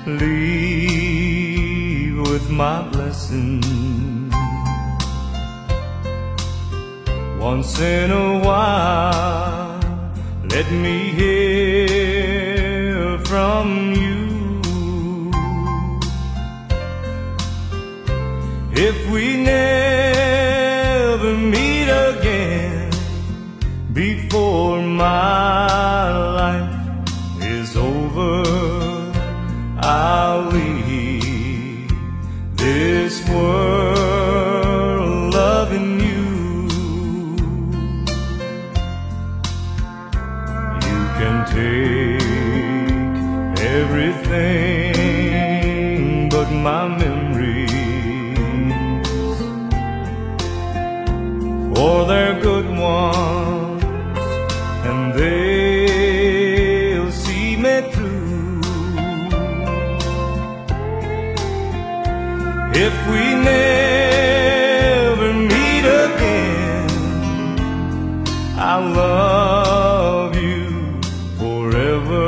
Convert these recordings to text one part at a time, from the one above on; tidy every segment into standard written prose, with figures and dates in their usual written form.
leave with my blessing. Once in a while, let me hear from you. If we never meet again before my life is over, I'll leave this world loving you. You can take everything but my memories, for they're good ones and they'll see me through. If we never meet again, I'll love you forever.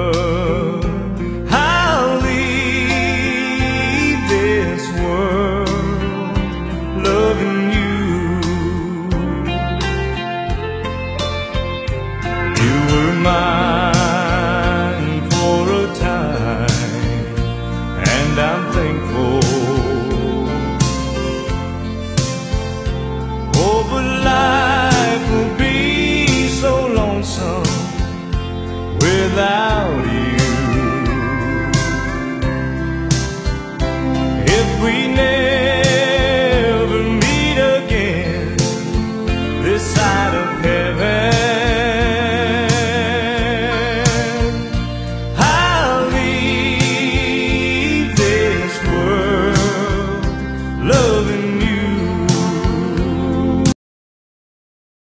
I'll leave this world loving you. You were mine for a time, and I'm thankful. Oh, but life will be so lonesome without you. If we never